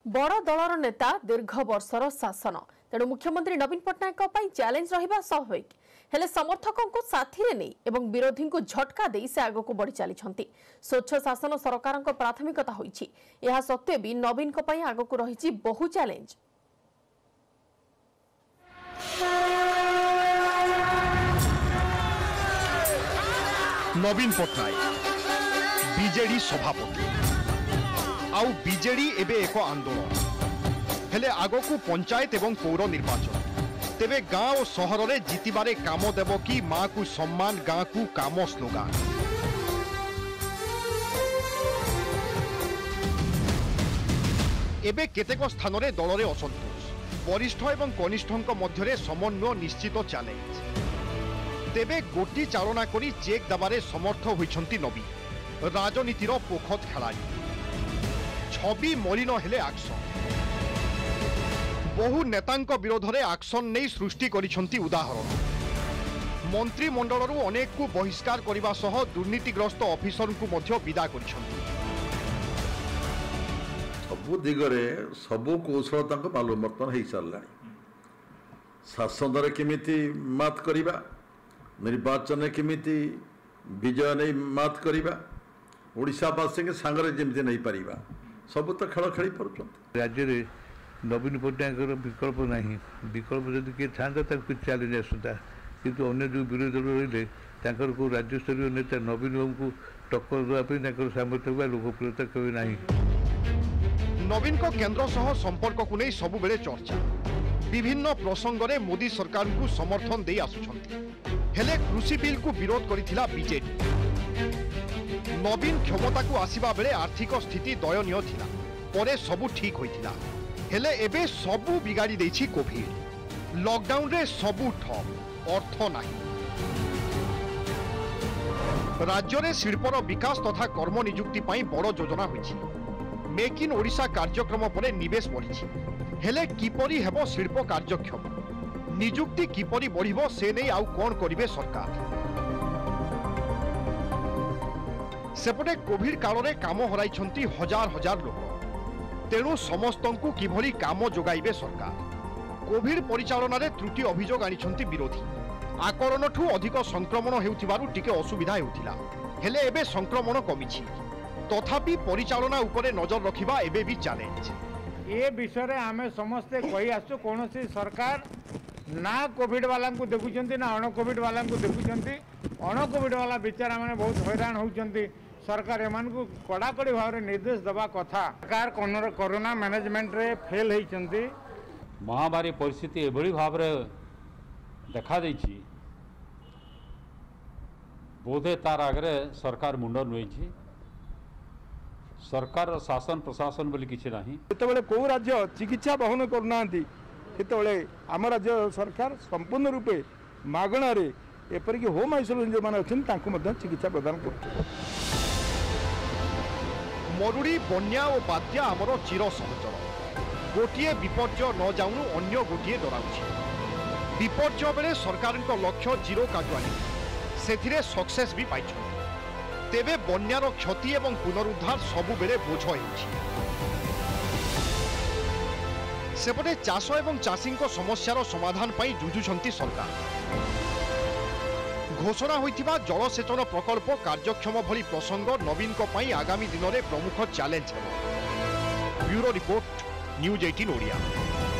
बड़ दलर नेता दीर्घ वर्षर शासन तेणु मुख्यमंत्री नवीन पट्टनायक चैलेंज रहिबा स्वाभाविक हेले समर्थकों को साथी रे नहीं एवं विरोधी को झटका दे से आग को बढ़ी चली स्वच्छ शासन सरकार प्राथमिकता होइछि एहा सत्वे भी नवीन को पई आग को रही बहु चैलेंज। नवीन पट्टनायक बीजेडी सभापति आउ बीजेडी एबे एक आंदोलन हेले आगकू पंचायत एवं पौर निर्वाचन तेबे गाँव और सहर में जितबारे काम देव कि माँ को सम्मान गाँ को काम स्लोगान एबे केतेक स्थान में दल में असंतोष वरिष्ठ एवं कनिष्ठ मध्य समन्वय निश्चित चैलेंज तेबे गोटी चालना करी चेक दबारे समर्थ होइछंती नवीन राजनीतिर पोखत खेलाड़ी छवि मलिन हेले एक्शन बहु नेतांक विरोध में एक्शन नहीं सृष्टि करिछंती उदाहरण मंत्रिमंडल अनेक को बहिष्कार करने सह दुर्नीतिग्रस्त ऑफिसर को मध्य विदा करिछंती सबु दिगरे सबु कौशलता मालूम बर्तन हो सारा शासन केमिति मात करिबा निर्वाचन केमिति विजय नहीं मात करिबा ओडिशावासी के सांगरे जेमिति नहीं पारिबा सब तो खेल खेली पार्छ राज्य में नवीन पट्टनायक विकल्प नहीं विकल्प जदि किए था कुछ चैलेंज आसता किंतु अन्य जो विरोधी दल रही को राज्य स्तरीय नेता नवीन बाबू को टक्कर देवाई सामर्थ्य लोकप्रियता कभी नहीं। नवीन को केंद्र सह संपर्क को नहीं सबु बेले चर्चा विभिन्न प्रसंग में मोदी सरकार को समर्थन दे आसुछंती हेले कृषि बिल को विरोध करिथिला बीजेडी नवीन क्षमता को आसीबा बेले आर्थिक स्थिति दयनीय थिला परे सबु ठीक होइथिला हेले एबे सबु बिगाड़ी देछि कोविड लॉकडाउन रे सबु ठप अर्थ नाही राज्य रे शिल्पर विकास तथा कर्म नियुक्ति पाई बड़ योजना होइछि मेक इन ओडिशा कार्यक्रम परे निवेश बढ़िछि हेले किपरि हेबो शिल्प कार्यक्षम नियुक्ति किपरि बढ़िबो से नै आउ कोन करिवे सरकार सेपटे कोविड काल रे काम हराइछंती हजार हजार लोक तेणु समस्त को किभली काम जोगाइबे सरकार कोविड परिचालन रे त्रुटि अभियोग आनिछंती विरोधी आकलन ठू अधिक संक्रमण हेउथिबारु टिके असुविधा हेउथिला हेले एबे संक्रमण कमिछि तथापि परिचालना उपरे नजर रखिबा एबे भी चैलेंज ए विषय रे आमे समस्ते कहि आसु कोनोसी सरकार ना कोविड वाला को देखुचंती ना अण कोविड वाला को देखुचंती अण कोविड वाला बेचारा माने बहुत हैरान होउचंती सरकार एमान को कड़ाकड़ी भाव में निर्देश दबा कथा सरकार कोरोना मैनेजमेंट रे फेल होइचंती महामारी परिस्थिति एभली भाव में देखा देछि बोधे तार आगे सरकार मुंड नुई सरकार शासन प्रशासन बोली किछि नाही जेतेबेले को राज्य चिकित्सा बहन करूना सेतेबेले आम राज्य सरकार संपूर्ण रूपे मागणा रे एपरिक होम आइसोलेशन जो माने अछन तांको मध्य चिकित्सा प्रदान करते मरुड़ी बन्या और बात्या आमर चिर सहचर गोटे विपर्य न जाऊनु अन्य गोटे डराउछि विपर्य बेले सरकार लक्ष्य जीरो काजुआलिटी सेथिरे सक्सेस भी पाइछन तेबे बन्यार क्षति एवं पुनरुद्धार सबु बेले बोझ हेउछि सेपटे चाष एवं चाषी समस्यार समाधान पाई जुझुछंती सरकार घोषणा होइथिबा जलसेचन प्रकल्प कार्यक्षम भली प्रसंग नवीन को पाई आगामी दिन में प्रमुख चैलेंज है। Bureau report news 18 Odia.